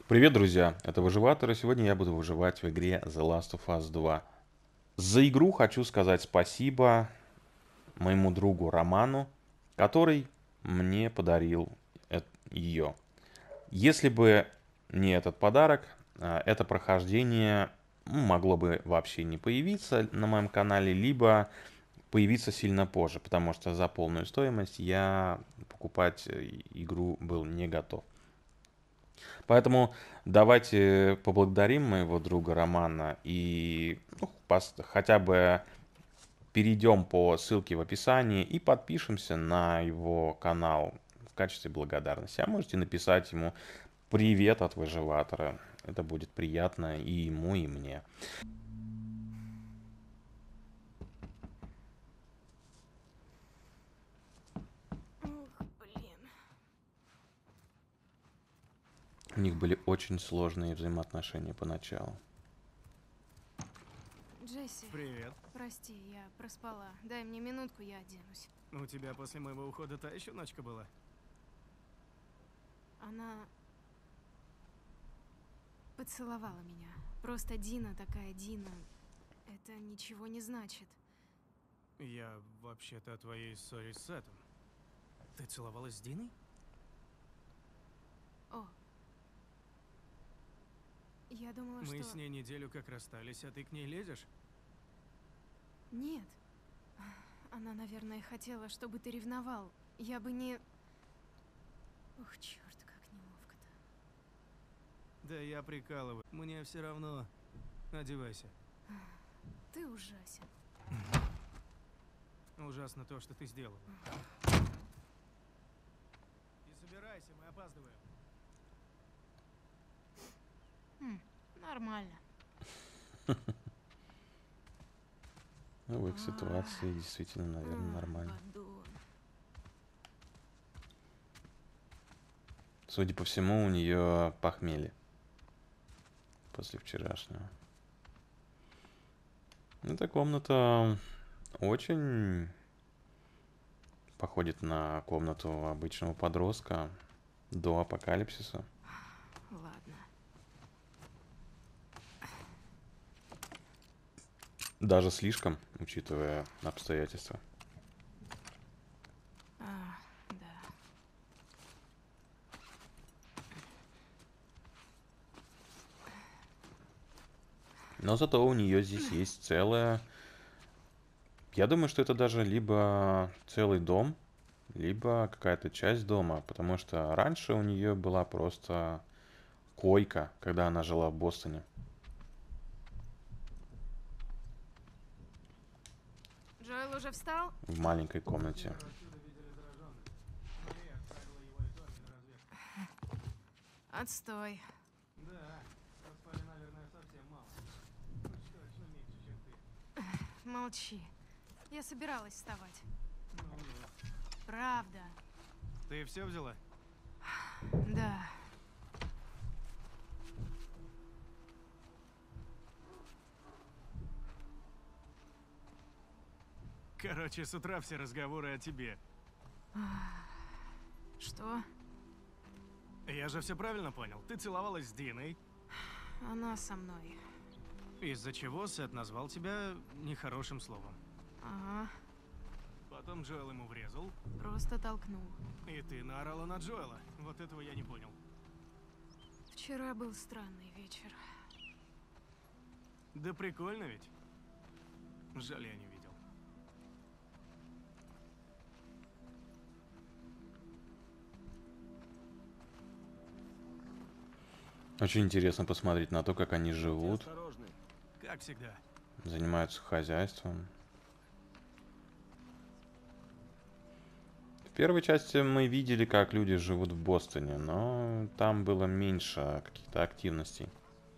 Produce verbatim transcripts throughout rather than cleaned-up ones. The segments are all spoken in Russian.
Привет, друзья! Это Выживатор, и сегодня я буду выживать в игре The Last of Us два. За игру хочу сказать спасибо моему другу Роману, который мне подарил ее. Если бы не этот подарок, а, это прохождение м, могло бы вообще не появиться на моем канале, либо появиться сильно позже, потому что за полную стоимость я покупать э, игру был не готов. Поэтому давайте поблагодарим моего друга Романа и ну, пос- хотя бы перейдем по ссылке в описании и подпишемся на его канал в качестве благодарности. А можете написать ему привет от выживатора. Это будет приятно и ему, и мне. Ух, блин. У них были очень сложные взаимоотношения поначалу. Джесси, Привет. прости, я проспала. Дай мне минутку, я оденусь. У тебя после моего ухода та еще ночка была? Она поцеловала меня. Просто Дина такая Дина. Это ничего не значит. Я вообще-то о твоей ссоре с Сетом. Ты целовалась с Диной? О. Я думала, Мы что... с ней неделю как расстались, а ты к ней лезешь? Нет. Она, наверное, хотела, чтобы ты ревновал. Я бы не... Ух, черт, как неловко-то. Да я прикалываю. Мне все равно. Одевайся. Ты ужасен. Ужасно то, что ты сделала. И собирайся, мы опаздываем. Хм, нормально. Ну, в их ситуации действительно, наверное, нормально. Подон. Судя по всему, у нее похмелье после вчерашнего. Эта комната очень походит на комнату обычного подростка до апокалипсиса. Ладно. Даже слишком, учитывая обстоятельства. А, да. Но зато у нее здесь есть целая... Я думаю, что это даже либо целый дом, либо какая-то часть дома, потому что раньше у нее была просто койка, когда она жила в Бостоне. Джоэл уже встал? В маленькой комнате. Отстой. Да, поспали, наверное, совсем мало. Уж точно меньше, чем ты. Молчи. Я собиралась вставать. Ну-ну. Правда. Ты все взяла? Да. Короче, с утра все разговоры о тебе. Что? Я же все правильно понял. Ты целовалась с Диной, Она со мной. из-за чего Сет назвал тебя нехорошим словом. Ага. Потом Джоэл ему врезал, Просто толкнул. и ты наорала на Джоэла. Вот этого я не понял. Вчера был странный вечер. Да прикольно ведь. Жаль, я не видел. Очень интересно посмотреть на то, как они живут, Осторожны. Как всегда. занимаются хозяйством. В первой части мы видели, как люди живут в Бостоне, но там было меньше каких-то активностей.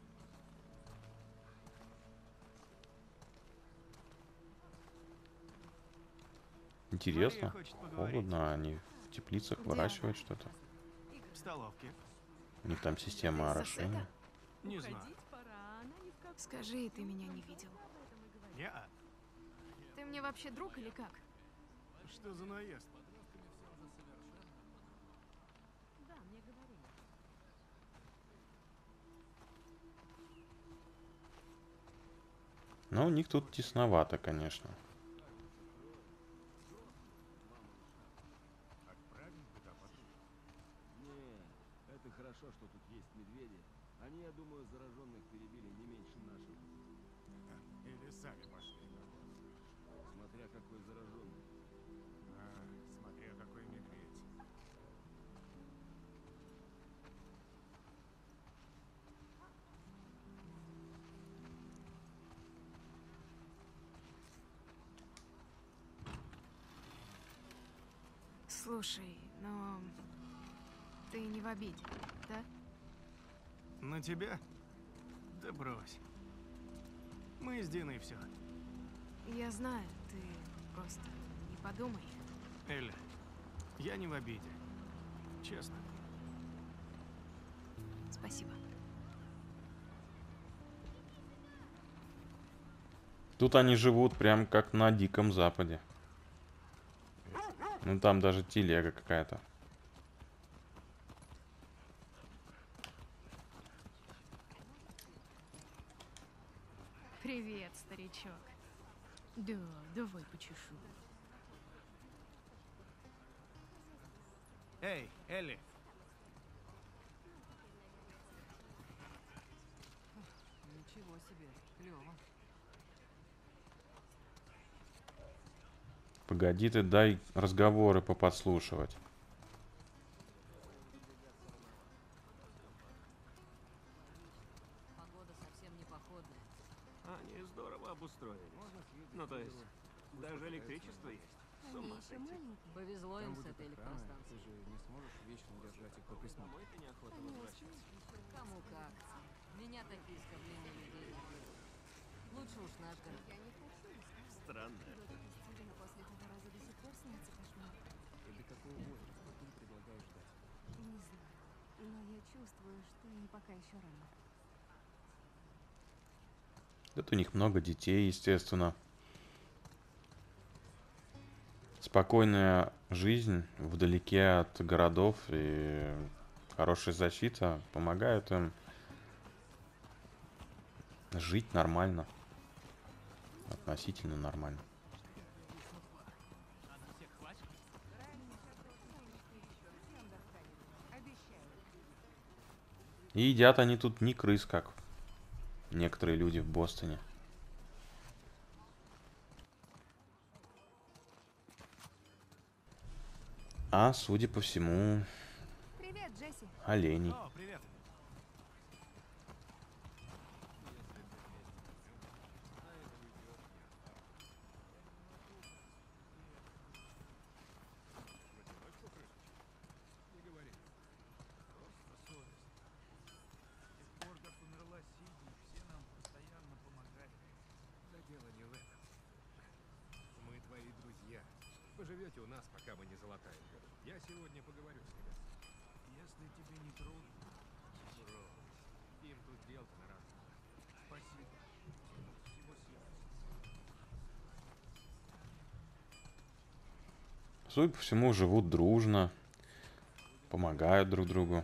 Интересно, Мария хочет поговорить. холодно, они в теплицах Где выращивают она? что-то. В столовке. У них там система орошения. Не знаю. Скажи, ты меня не видел. Я? Ты мне вообще друг или как? Что за наезд? Но у них тут тесновато, конечно. Не, это хорошо, что тут есть медведи. Они, я думаю, зараженных перебили не меньше наших. Или сами пошли на ход. Смотря какой зараженный. А, смотря какой медведь. Слушай, но ты не в обиде, да? На тебя? Да брось. Мы с Диной все. Я знаю, ты просто не подумай. Элли, я не в обиде. Честно. Спасибо. Тут они живут прям как на Диком Западе. Ну там даже телега какая-то. Привет, старичок. Да, давай почешу. Эй, Элли. Ничего себе, клево. Погоди ты, дай разговоры поподслушивать. Погода совсем не походная. Они здорово обустроили. Ну, то есть, даже электричество есть. С ума сойти. Повезло им с этой электростанцией. Ты же не сможешь вечно держать их под присмотром. Домой-то неохота возвращаться. Кому как. Меня такие скопления людей не берут. Лучше уж наш город. Странно. После этого раза до сих пор снится кошмар. И до какого возраста ты предлагаешь ждать? Не знаю. Но я чувствую, что им пока еще рано. Тут у них много детей, естественно. Спокойная жизнь вдалеке от городов и хорошая защита помогают им жить нормально. Относительно нормально. И едят они тут не крыс, как некоторые люди в Бостоне. А, судя по всему, Привет, Джесси. оленей. О, привет. Да дело не в этом. Мы твои друзья. Поживете у нас, пока мы не золотая гора. Я сегодня поговорю с ребятами. Если тебе не трудно, брось. Им тут дел-то на раз. Спасибо. Всего сердца. Судя по всему, живут дружно, помогают друг другу.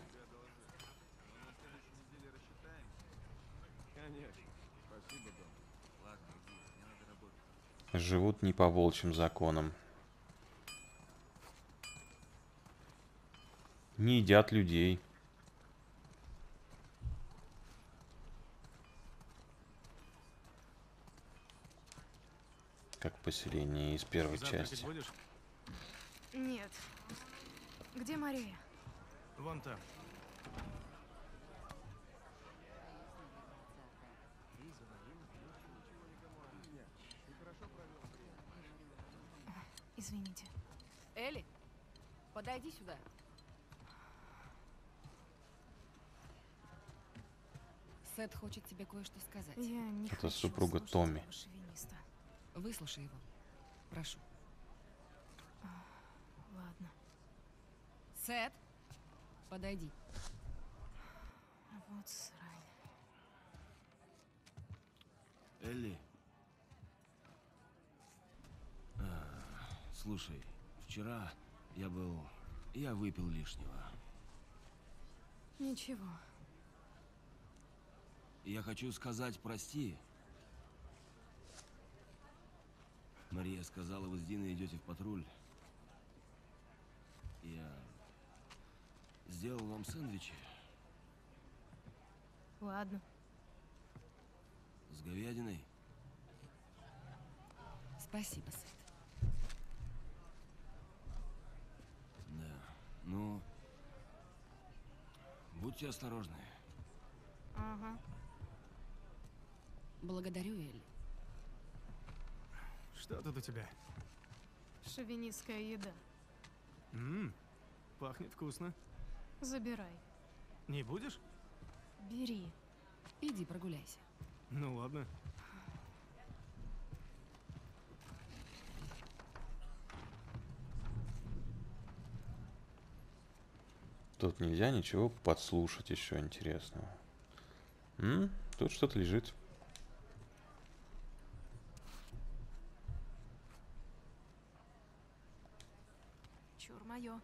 Конечно. Спасибо, Дом. Ладно, иди, мне надо работать. Живут не по волчьим законам. Не едят людей. Как поселение из первой Завтракать части. будешь? Нет. Где Мария? Вон там. Извините. Элли, подойди сюда. Сет хочет тебе кое-что сказать. Я не Это хочу супруга слушать Томми. этого шовиниста. Выслушай его. Прошу. Ладно. Сет, подойди. Вот срань. Элли. А, слушай, вчера я был... Я выпил лишнего. Ничего. Я хочу сказать прости. Мария сказала, вы с Диной идете в патруль. Я сделал вам сэндвичи Ладно. с говядиной. Спасибо, Сет. Да. Ну, будьте осторожны. Ага. Благодарю, Элли. Что тут у тебя? Шовинистская еда. Ммм, пахнет вкусно. Забирай. Не будешь? Бери. Иди прогуляйся. Ну ладно. Тут нельзя ничего подслушать еще интересного. М? Тут что-то лежит. Чур моё.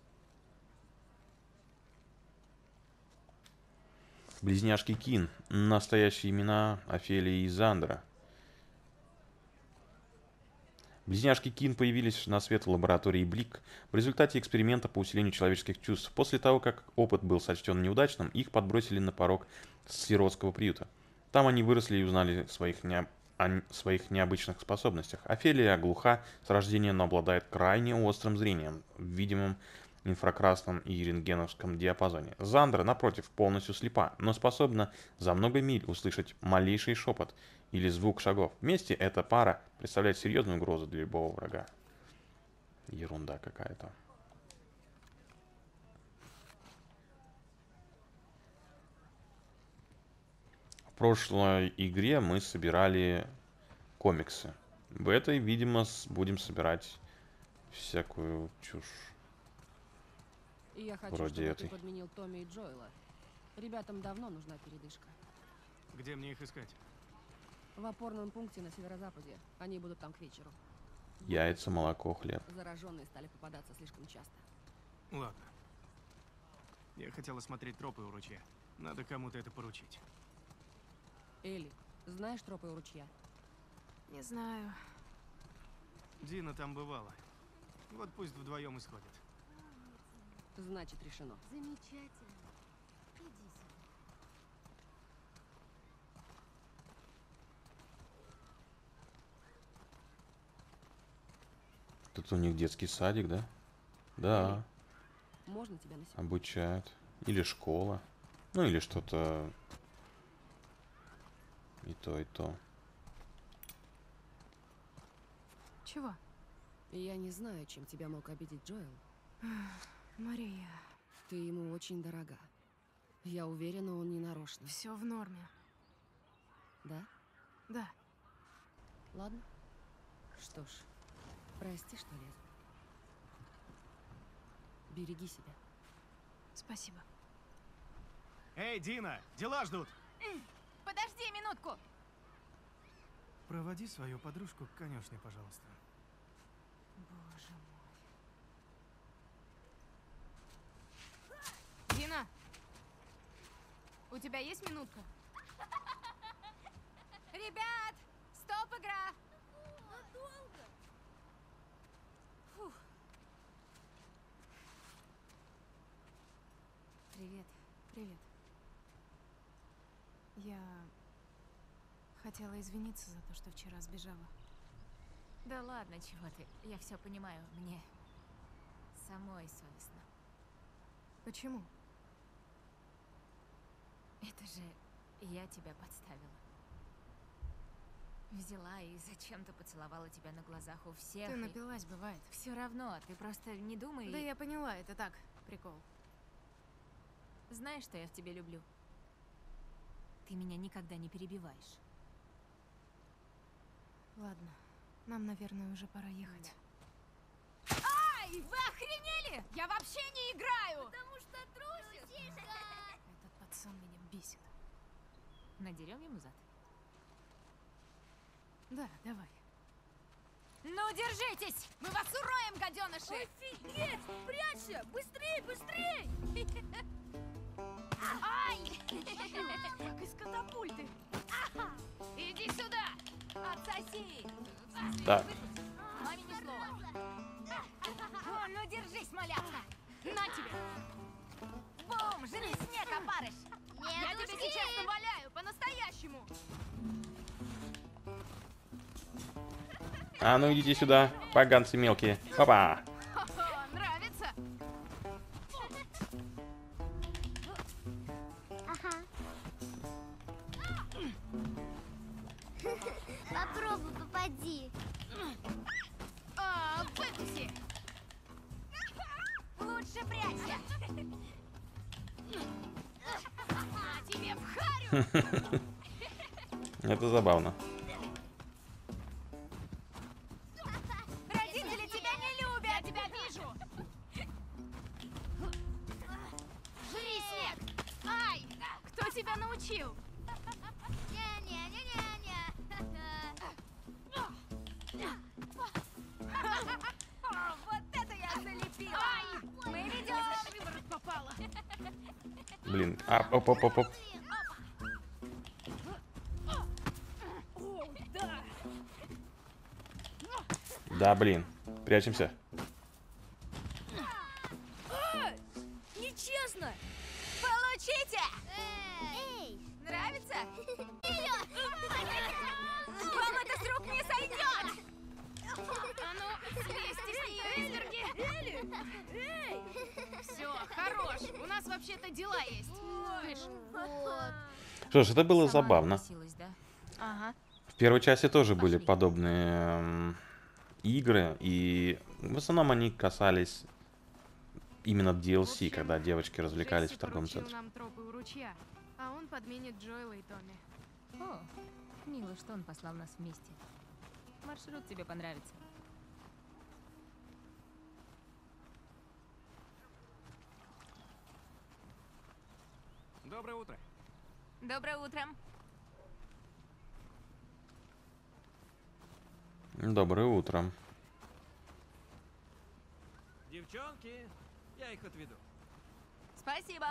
Близняшки Кин. Настоящие имена Офелии и Зандра. Близняшки Кин появились на свет в лаборатории Блик в результате эксперимента по усилению человеческих чувств. После того, как опыт был сочтен неудачным, их подбросили на порог сиротского приюта. Там они выросли и узнали своих не... о своих необычных способностях. Офелия глуха с рождения, но обладает крайне острым зрением в видимом инфракрасном и рентгеновском диапазоне. Зандра, напротив, полностью слепа, но способна за много миль услышать малейший шепот или звук шагов. Вместе эта пара представляет серьезную угрозу для любого врага. Ерунда какая-то. В прошлой игре мы собирали комиксы. В этой, видимо, будем собирать всякую чушь. И я хочу, Вроде чтобы этой. ты подменил Томми и Джоэла. Ребятам давно нужна передышка. Где мне их искать? В опорном пункте на северо-западе. Они будут там к вечеру. Яйца, молоко, хлеб. Зараженные стали попадаться слишком часто. Ладно. Я хотел осмотреть тропы у ручья. Надо кому-то это поручить. Элли, знаешь тропы у ручья? Не знаю. Дина там бывала. Вот пусть вдвоем исходят. Значит, решено. Замечательно. Иди сюда. Тут у них детский садик, да? Да, Можно тебя на секунду? обучают. Или школа. Ну или что-то и то, и то. Чего? Я не знаю, чем тебя мог обидеть Джоэл. Мария, Ты ему очень дорога. Я уверена, он не нарочно. все в норме. Да? Да. Ладно. Что ж, прости, что лезу. Береги себя. Спасибо. Эй, Дина, дела ждут! Подожди минутку. Проводи свою подружку к конюшне, пожалуйста. Боже мой. Дина, у тебя есть минутка? Ребят, стоп, игра. Надолго. Фух. Привет. Привет. Я хотела извиниться за то, что вчера сбежала. Да ладно, чего ты? Я все понимаю. Мне самой совестно. Почему? Это же я тебя подставила. Взяла и зачем-то поцеловала тебя на глазах у всех. Ты и... напилась, бывает. Все равно, ты просто не думай. Да и- я поняла, это так, прикол. Знаешь, что я в тебе люблю? Ты меня никогда не перебиваешь. Ладно, нам, наверное, уже пора ехать. Ай, вы охренели? Я вообще не играю. Потому что трусишь. Этот пацан меня бесит. Надерем ему зад? Да, давай. Ну, держитесь! Мы вас уроем, гаденыши! Офигеть! Прячься! Быстрей, быстрей! Ай! Как из катапульты! Ага! Иди сюда! Отсоси! Так. Маме ни слова. О, ну держись, малявка. На тебе. Бум, жри снег, опарыш. Нет, Я тебе сейчас наваляю, по-настоящему. А ну идите сюда, поганцы мелкие. Опа! Хо-хо, нравится? Ага. Попробуй, попади. А, выкуси. Лучше прячься. На тебе в харю. Это забавно. Родители тебя не любят. Я тебя вижу. Жри снег. Ай, кто тебя научил? О, вот это я залепила. Мы ведем. Шиворот попала. Блин. А, оп, оп, оп, оп. Да, блин. Прячемся. Нечестно. Получите. Эй! Нравится? Вам это с рук не сойдет. А ну, слезьте с нее, изверги. Все, хорош. У нас вообще-то дела есть. Слышь, Вот. Что ж, это было Сама забавно. напросилась, да? ага. В первой части тоже были Пошли. подобные м, игры, и в основном они касались именно ди эл си, В общем, когда девочки развлекались Джесси в торговом поручил центре. нам тропы у ручья, а он подменит Джоэла и Томми. О, мило, что он послал нас вместе. Маршрут тебе понравится. Доброе утро. Доброе утро. Доброе утро. Девчонки, я их отведу. Спасибо.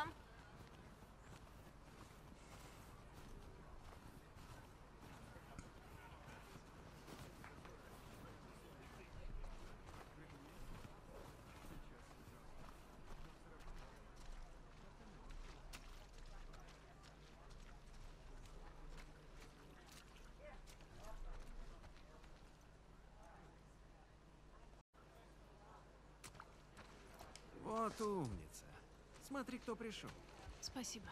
Вот умница. Смотри, кто пришел. Спасибо.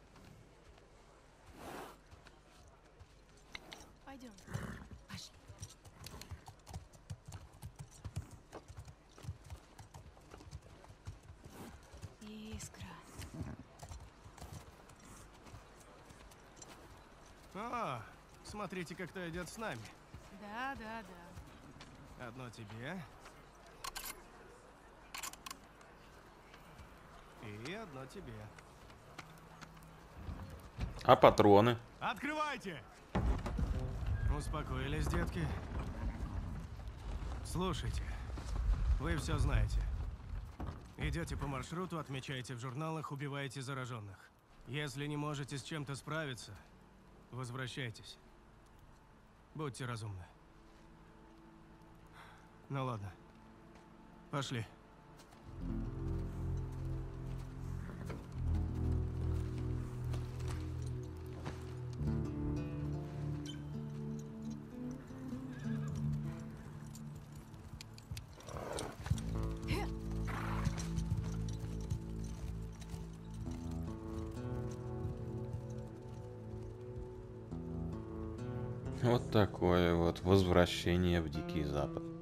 Пойдем. Пошли. Искра. А, смотрите, как кто идет с нами. Да, да, да. Одно тебе. И одно тебе. А патроны? Открывайте! Успокоились, детки? Слушайте, вы все знаете. Идете по маршруту, отмечаете в журналах, убиваете зараженных. Если не можете с чем-то справиться, возвращайтесь. Будьте разумны. Ну ладно. Пошли. Вот такое вот возвращение в Дикий Запад.